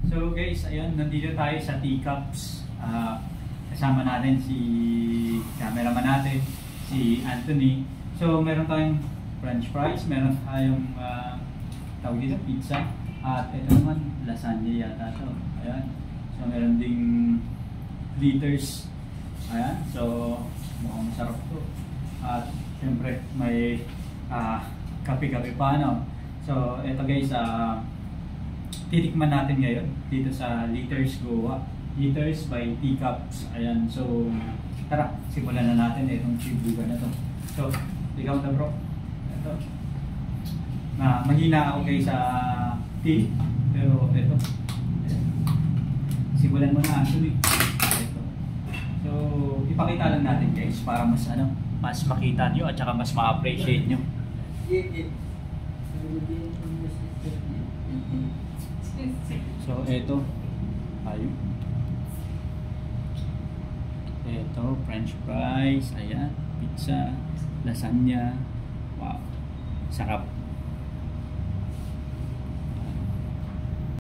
So guys, ayun, nandito tayo sa Teacups. Kasama natin si cameraman natin, si Anthony. So meron tayong french fries, meron tayong tawag dito, pizza. At ito naman, lasagna yata to. Ayan. So meron ding liters. Ayan. So mukhang masarap to. At syempre may kape-kape pa, no? So ito guys, titikman natin ngayon dito sa Liters Goa. Liters by Teacups. Ayan, so tara, simulan na natin itong chibuga na to. So, ikaw na bro. Ito. Mahina ako guys sa tea, pero ito. Simulan mo na actually. Ito. So, ipakita lang natin guys para mas mas makita nyo at saka mas ma-appreciate nyo. So ito, ayun. Ito, french fries, ayan, pizza, lasagna. Wow, sarap.